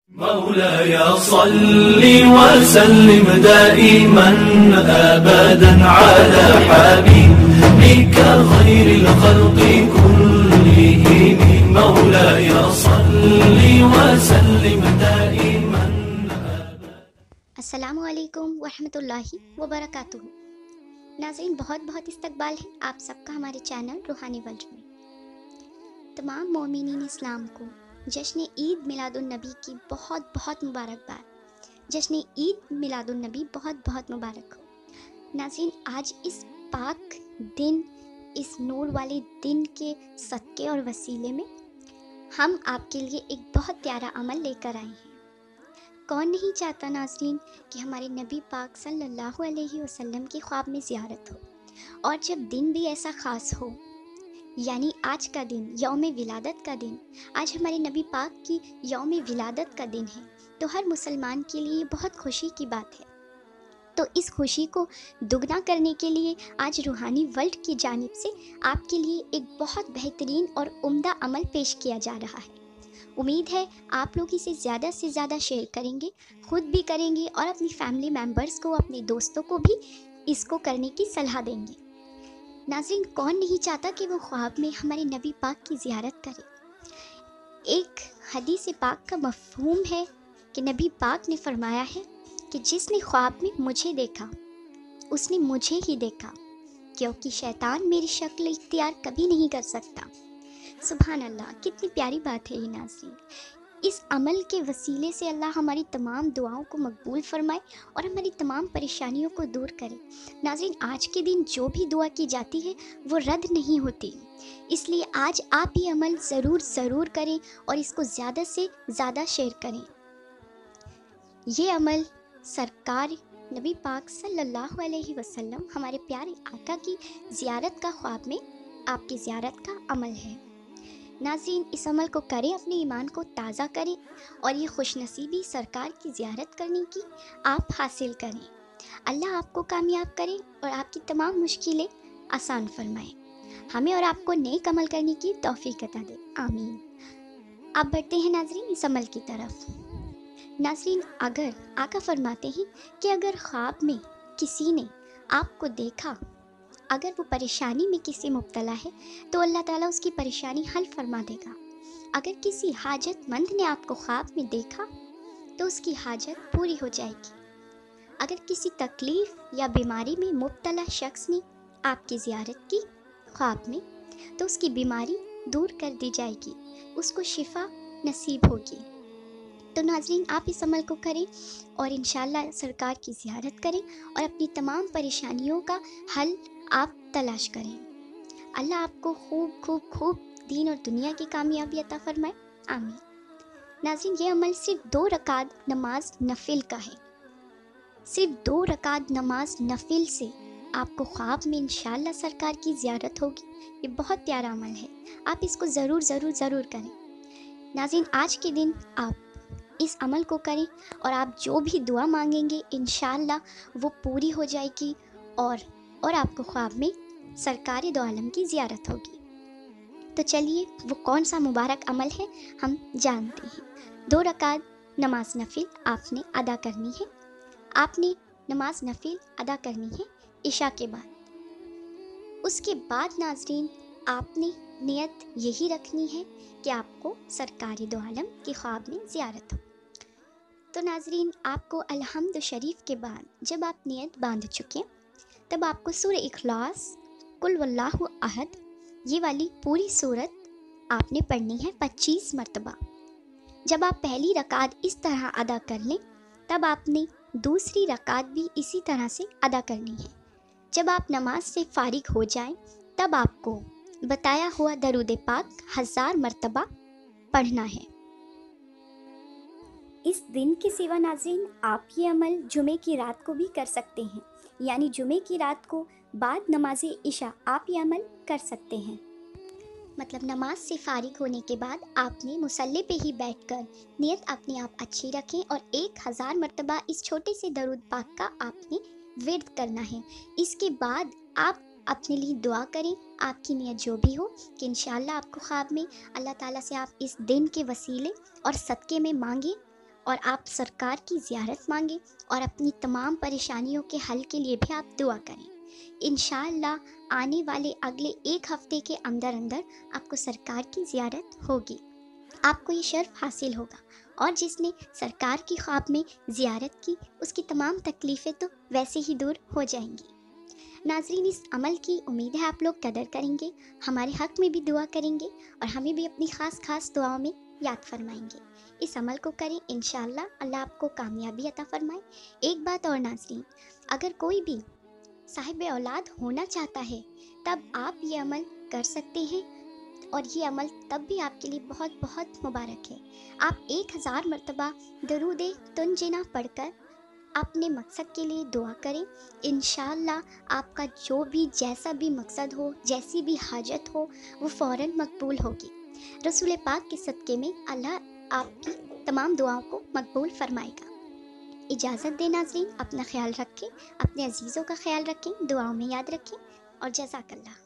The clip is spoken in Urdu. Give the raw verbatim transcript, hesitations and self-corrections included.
مولاي صل وسلم دائما ابدا على حبيبك خير الخلق كلهم. مولاي صل وسلم دائما ابدا. السلام علیکم ورحمۃ اللہ وبرکاتہ. ناظرین، بہت بہت استقبال ہے آپ سب کا ہمارے چینل روحانی ورلڈ میں. تمام مومنین اسلام کو جشن عید میلاد النبی کی بہت بہت مبارکباد. جشن عید میلاد النبی بہت بہت مبارک ہو. ناظرین، آج اس پاک دن، اس نور والے دن کے صدقے اور وسیلے میں ہم آپ کے لیے ایک بہت پیارا عمل لے کر آئے ہیں. کون نہیں چاہتا ناظرین کہ ہمارے نبی پاک صلی اللہ علیہ وسلم کی خواب میں زیارت ہو، اور جب دن بھی ایسا خاص ہو، یعنی آج کا دن یوم ولادت کا دن، آج ہمارے نبی پاک کی یوم ولادت کا دن ہے، تو ہر مسلمان کے لیے یہ بہت خوشی کی بات ہے. تو اس خوشی کو دگنا کرنے کے لیے آج روحانی ورلڈ کی جانب سے آپ کے لیے ایک بہت بہترین اور عمدہ عمل پیش کیا جا رہا ہے. امید ہے آپ لوگ اسے زیادہ سے زیادہ شیئر کریں گے، خود بھی کریں گے، اور اپنی فیملی ممبرز کو، اپنے دوستوں کو بھی اس کو کرنے کی صلاح دیں گے. ناظرین، کون نہیں چاہتا کہ وہ خواب میں ہمارے نبی پاک کی زیارت کرے. ایک حدیث پاک کا مفہوم ہے کہ نبی پاک نے فرمایا ہے کہ جس نے خواب میں مجھے دیکھا اس نے مجھے ہی دیکھا، کیونکہ شیطان میری شکل اختیار کبھی نہیں کر سکتا. سبحان اللہ، کتنی پیاری بات ہے یہ ناظرین. اس عمل کے وسیلے سے اللہ ہماری تمام دعاؤں کو مقبول فرمائے اور ہماری تمام پریشانیوں کو دور کرے. ناظرین، آج کے دن جو بھی دعا کی جاتی ہے وہ رد نہیں ہوتی، اس لیے آج آپ یہ عمل ضرور ضرور کریں اور اس کو زیادہ سے زیادہ شیئر کریں. یہ عمل سرکار نبی پاک صلی اللہ علیہ وسلم، ہمارے پیارے آقا کی زیارت کا خواب میں آپ کی زیارت کا عمل ہے. ناظرین، اس عمل کو کریں، اپنے ایمان کو تازہ کریں اور یہ خوش نصیبی سرکار کی زیارت کرنے کی آپ حاصل کریں. اللہ آپ کو کامیاب کرے اور آپ کی تمام مشکلیں آسان فرمائے. ہمیں اور آپ کو نیک عمل کرنے کی توفیق عطا دے، آمین. آپ بڑھتے ہیں ناظرین اس عمل کی طرف. ناظرین، اگر آقا فرماتے ہیں کہ اگر خواب میں کسی نے آپ کو دیکھا، اگر وہ پریشانی میں کسی مبتلا ہے تو اللہ تعالیٰ اس کی پریشانی حل فرما دے گا. اگر کسی حاجت مند نے آپ کو خواب میں دیکھا تو اس کی حاجت پوری ہو جائے گی. اگر کسی تکلیف یا بیماری میں مبتلا شخص نے آپ کی زیارت کی خواب میں تو اس کی بیماری دور کر دی جائے گی، اس کو شفا نصیب ہوگی. تو ناظرین، آپ اس عمل کو کریں اور انشاءاللہ سرکار کی زیارت کریں اور اپنی تمام پریشانیوں کا حل آپ تلاش کریں. اللہ آپ کو خوب خوب خوب دین اور دنیا کی کامیابی عطا فرمائے، آمین. ناظرین، یہ عمل صرف دو رکعت نماز نفل کا ہے. صرف دو رکعت نماز نفل سے آپ کو خواب میں انشاءاللہ سرکار کی زیارت ہوگی. یہ بہت پیارا عمل ہے، آپ اس کو ضرور ضرور ضرور کریں. ناظرین، آج کے دن آپ اس عمل کو کریں اور آپ جو بھی دعا مانگیں گے انشاءاللہ وہ پوری ہو جائے گی اور اور آپ کو خواب میں سرکار دو عالم کی زیارت ہوگی. تو چلیے، وہ کون سا مبارک عمل ہے ہم جانتے ہیں. دو رکعت نماز نفل آپ نے ادا کرنی ہے. آپ نے نماز نفل ادا کرنی ہے عشاء کے بعد. اس کے بعد ناظرین، آپ نے نیت یہی رکھنی ہے کہ آپ کو سرکار دو عالم کی خواب میں زیارت ہو. تو ناظرین، آپ کو الحمد شریف کے بعد جب آپ نیت باندھ چکیں تب آپ کو سورہ اخلاص، قل واللہ احد، یہ والی پوری سورت آپ نے پڑھنی ہے پچیس مرتبہ. جب آپ پہلی رکعت اس طرح ادا کر لیں تب آپ نے دوسری رکعت بھی اسی طرح سے ادا کرنی ہے. جب آپ نماز سے فارغ ہو جائیں تب آپ کو بتایا ہوا درود پاک ہزار مرتبہ پڑھنا ہے. اس دن کے سوا ناظرین، آپ یہ عمل جمعے کی رات کو بھی کر سکتے ہیں، یعنی جمعے کی رات کو بعد نماز عشاء آپ یہ عمل کر سکتے ہیں. مطلب نماز سے فارغ ہونے کے بعد آپ نے مصلی پہ ہی بیٹھ کر نیت اپنے آپ اچھی رکھیں اور ایک ہزار مرتبہ اس چھوٹے سے درود پاک کا آپ نے ورد کرنا ہے. اس کے بعد آپ اپنے لیے دعا کریں، آپ کی نیت جو بھی ہو، کہ انشاءاللہ آپ کو خواب میں اللہ تعالیٰ سے آپ اس دن کے وسیلے اور صدقے میں مانگیں اور آپ سرکار کی زیارت مانگیں اور اپنی تمام پریشانیوں کے حل کے لیے بھی آپ دعا کریں۔ انشاءاللہ آنے والے اگلے ایک ہفتے کے اندر اندر آپ کو سرکار کی زیارت ہوگی، آپ کو یہ شرف حاصل ہوگا، اور جس نے سرکار کی خواب میں زیارت کی اس کی تمام تکلیفیں تو ویسے ہی دور ہو جائیں گی۔ ناظرین، اس عمل کی امید ہے آپ لوگ قدر کریں گے، ہمارے حق میں بھی دعا کریں گے اور ہمیں بھی اپنی خاص خاص دعاؤں میں یاد فرمائیں گے۔ اس عمل کو کریں، انشاءاللہ اللہ آپ کو کامیابی عطا فرمائے۔ ایک بات اور ناظرین، اگر کوئی بھی صاحب اولاد ہونا چاہتا ہے تب آپ یہ عمل کر سکتے ہیں، اور یہ عمل تب بھی آپ کے لیے بہت بہت مبارک ہے۔ آپ ایک ہزار مرتبہ درود تنجنا پڑھ کر اپنے مقصد کے لیے دعا کریں، انشاءاللہ آپ کا جو بھی جیسا بھی مقصد ہو، جیسی بھی حاجت ہو، وہ فوراً مقبول ہوگی۔ رسول پاک کے صدقے میں اللہ آپ کی تمام دعاؤں کو مقبول فرمائے گا۔ اجازت دیں ناظرین، اپنا خیال رکھیں، اپنے عزیزوں کا خیال رکھیں، دعاؤں میں یاد رکھیں، اور جزاک اللہ۔